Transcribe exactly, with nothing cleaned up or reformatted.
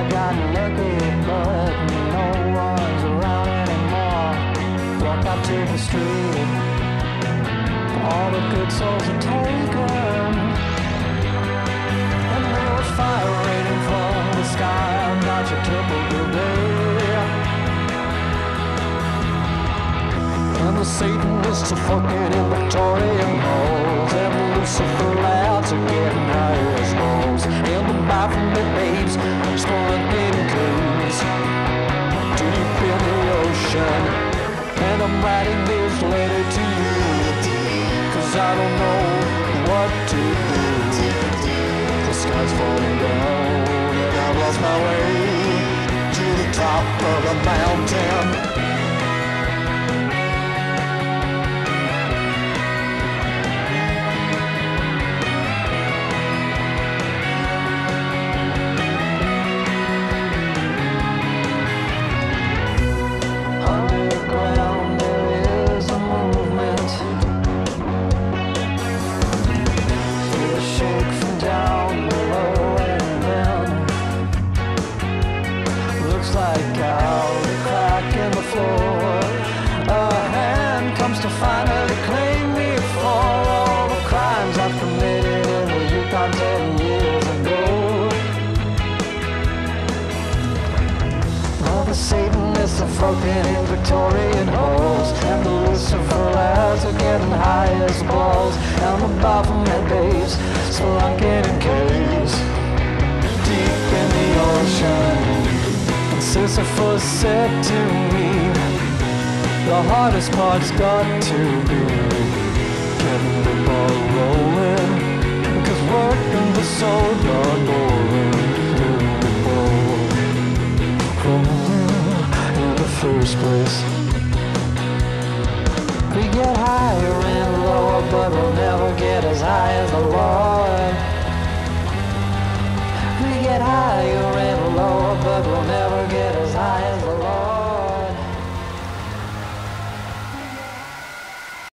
I got lucky, but no one's around anymore. Walk out to the street, all the good souls are taken, and there was fire raining from the sky. Not your typical day, and the Satanists are fucking in Victorian halls, and the Lucifer lads are getting high as balls, and the Baphomet babes spelunking in caves deep in the ocean. And I'm writing this letter to you, cause I don't know what to do. The sky's falling down, and I've lost my way to the top of the mountain. Like out a crack in the floor, a hand comes to finally claim me for all the crimes I've committed in the Yukon ten years ago. All the Satanists are fucking in Victorian halls, and the Lucifer lads are getting high as balls, and the Baphomet babes spelunking in caves deep in the ocean. Sisyphus said to me, the hardest part's got to be getting the ball rolling, cause working the soul got boring. Getting the ball rolling in the first place. We get higher and lower, but we'll never get as high as the Lord. We get higher and lower, but we'll never get